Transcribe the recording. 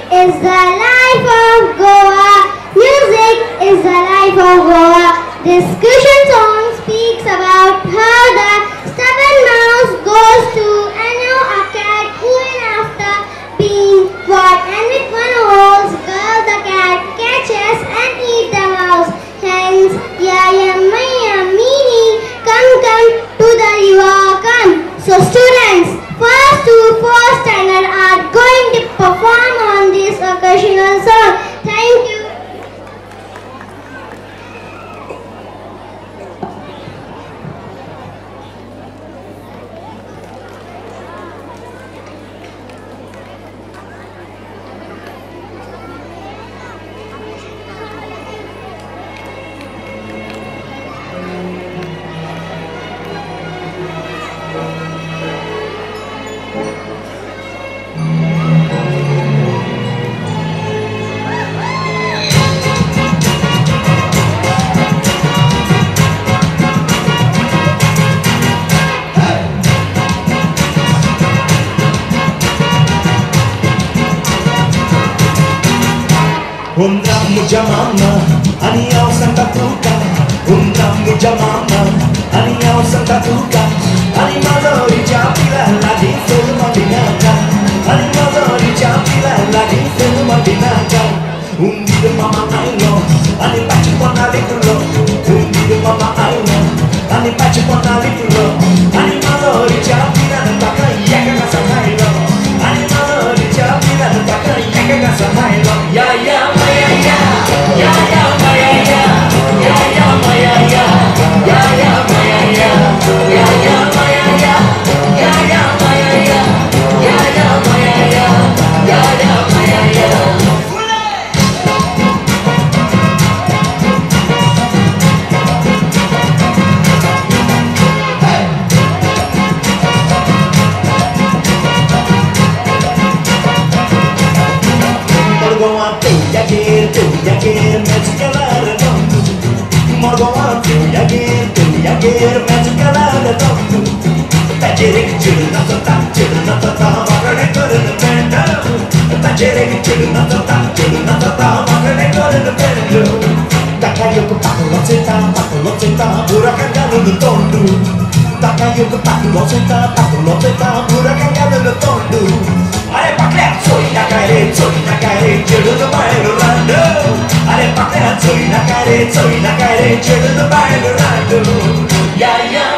is the life of Goa. Music is the life of Goa. This cushion song speaks about how the stubborn mouse goes to annoy a cat who after being fought, and with one holds girl the cat catches and eats the mouse. Hence, yaya maya mini, come to the river, come. So students, first to fourth standard are going to perform on this occasional song. Thank you. Undamu jamama, aniyao santatuka. Undamu jamama, aniyao santatuka. Animalori japila lagi film binaka. Animalori japila lagi film binaka. Undi mama aino, ani pachi pona likulo. Undi mama aino, ani pachi pona likulo. Animalori japila nataka yaka kasamailo. Animalori japila nataka yaka kasamailo. Ya ya. Yeah, yeah.